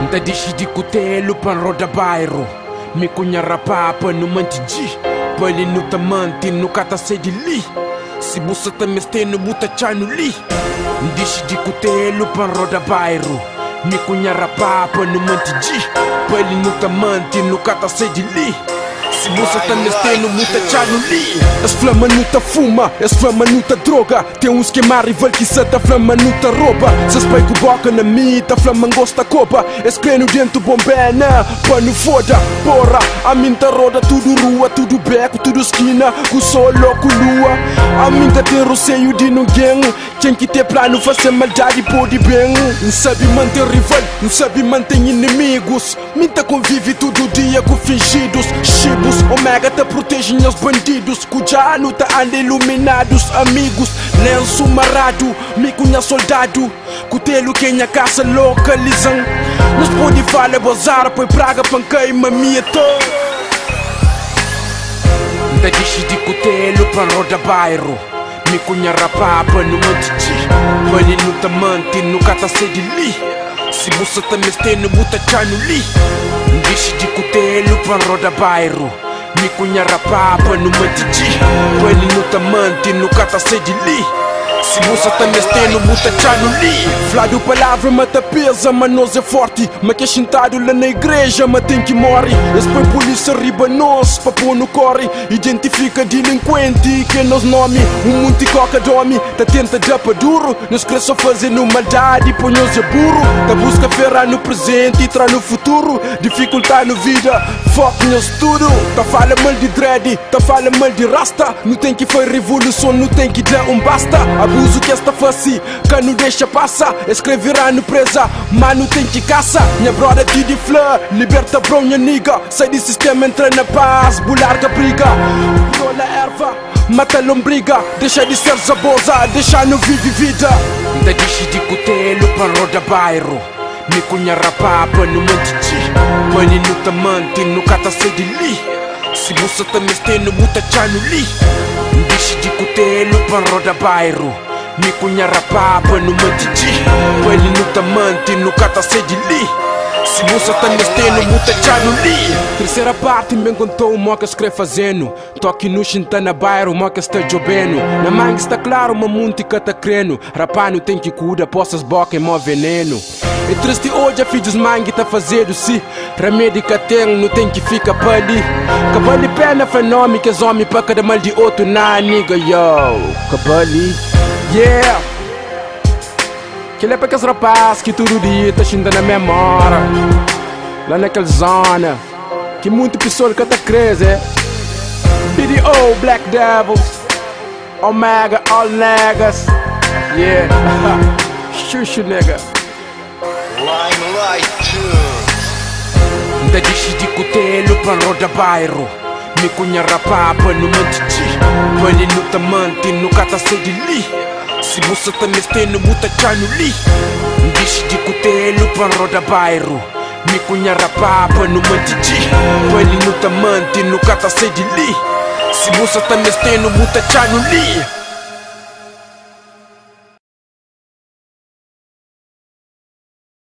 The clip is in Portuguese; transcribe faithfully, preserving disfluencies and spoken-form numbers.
Da dishi di kutelu pan roda bairro. Mi kunya rapapa no mantiji. Pali no tamanti no kata sedi li. Si busa tameste no muta chanu li. Dishi di kutelu pan roda bairro. Mi kunya rapapa no mantiji. Pali no tamanti no kata sedi li. Si moça tá mestendo muita chano li. As flama nuta fuma, as flama nuta droga. Tem um esquema rival que se tá flama nuta rouba. Se pai com boca na mita, flama gosta copa. Es creno dentro bombena, pano foda. Porra, a minta roda tudo rua, tudo beco, tudo esquina. Com sol com lua. A minta tem roceio de ninguém. Quem que tem plano fazer maldade pode bem. Não sabe manter rival, não sabe manter inimigos. Minta convive todo dia com fingidos. Chibos, Omega te protege os bandidos. Cujano tá anda iluminados. Amigos, lenço marado. Me cunha soldado. Cutelo quem a caça localizam. Nós pode falar bazar, põe praga, panquei, mamieto. Da dishi de cutelo pan roda bairro. Me cunha rapapa no mantiji. Pali no tamante no kata sedi li. Si busa tameste no muta chanu li. Dishi de cutelo pan roda bairro. Mi cunha rapapa no mantiji. Pali no tamante no kata sedi li. Si moça tá mestendo, muta chano li. Flávio palavra mata pesa, mas nós é forte. Mas que é sentado lá na igreja, mas tem que morrer. Esse põe polícia riba nós, pra pôr no corre. Identifica delinquente, que é nos nome. Um monte de coca dorme, tá tenta dar pra duro. Nós cresce fazendo maldade, põe nós é burro. Tá busca ferrar no presente e traz no futuro. Dificultar no vida, foco nós tudo. Tá fala mal de dread, tá fala mal de rasta. Não tem que foi revolução, não tem que dar um basta. Abuso que esta face, que não deixa passar. Escreverá no presa, mano tem que caça. Minha brother te de flor, liberta bro, minha nigga. Sai do sistema, entra na paz, bularga briga. Viola erva, mata lombriga. Deixa de ser zabosa, deixa no vive vida. Da dishi de cutelo pan roda bairro. Me cunha rapapa no mantiji. Pali no tamante no kata sedi li. Si busa tameste no muta chanu li. Dishi de cutelo pan roda bairro. Mi cunha rapapa no mantiji. Pali no tamante no kata sedi li. Si moça tá mestendo, muta chano li. Terceira parte, me contou o moca escreve fazendo. Toque no chinta na bairro, moca está jobendo. Na manga está claro, uma muntica tá crendo. Rapano tem que cuidar, possas boca e mó veneno. É triste hoje, a filhos mangue tá fazendo se remédio que tem, não tem que ficar pra ali. Cabali pena fenômeno, que é homem pra cada mal de outro, na nigga, yo. Cabali, yeah. Que é pra aqueles rapazes que todo dia tá xinda na memória. Lá naquela zona que muita pessoa que tá crazy. B D O, Black Devils, Omega, all niggas. Yeah, xuxu nigga. Limelight Tunes. Da dishi de cutelo pan roda bairro. Me cunha rapapa no mantiji. Pali no tamante no kata sedi li. Si moça tá mestendo, muta chano li. Dishi de cutelo pan roda bairro. Mi cunha rapapa no mantiji. Pali no tamante no kata sedi li. Si moça tá mestendo, muta chano li.